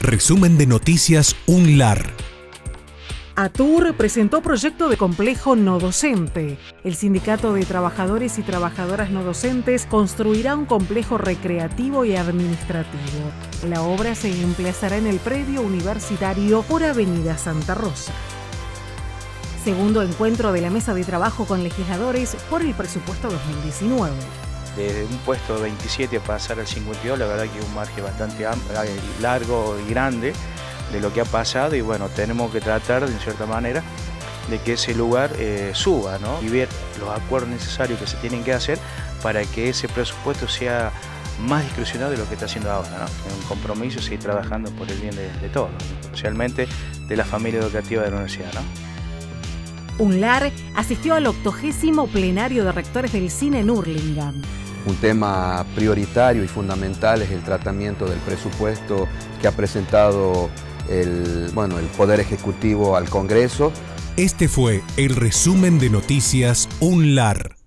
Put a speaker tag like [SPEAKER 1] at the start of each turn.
[SPEAKER 1] Resumen de noticias UNLAR.
[SPEAKER 2] ATUR presentó proyecto de complejo no docente. El Sindicato de Trabajadores y Trabajadoras No Docentes construirá un complejo recreativo y administrativo. La obra se emplazará en el predio universitario por Avenida Santa Rosa. Segundo encuentro de la mesa de trabajo con legisladores por el presupuesto 2019.
[SPEAKER 3] De un puesto 27 a pasar al 52, la verdad que es un margen bastante largo y grande de lo que ha pasado, y bueno, tenemos que tratar de cierta manera de que ese lugar suba, ¿no? Y ver los acuerdos necesarios que se tienen que hacer para que ese presupuesto sea más discrecional de lo que está haciendo ahora, ¿no? Es un compromiso seguir trabajando por el bien de todos, especialmente de la familia educativa de la universidad, ¿no?
[SPEAKER 2] UNLAR asistió al 80º plenario de rectores del cine en Hurlingham.
[SPEAKER 4] Un tema prioritario y fundamental es el tratamiento del presupuesto que ha presentado el Poder Ejecutivo al Congreso.
[SPEAKER 1] Este fue el resumen de noticias UNLAR.